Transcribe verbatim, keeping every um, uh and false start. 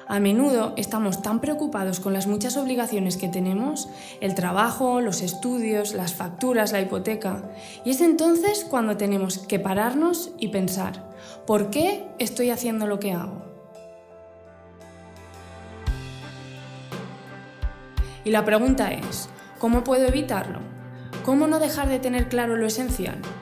A menudo estamos tan preocupados con las muchas obligaciones que tenemos, el trabajo, los estudios, las facturas, la hipoteca, y es entonces cuando tenemos que pararnos y pensar, ¿por qué estoy haciendo lo que hago? Y la pregunta es, ¿cómo puedo evitarlo? ¿Cómo no dejar de tener claro lo esencial?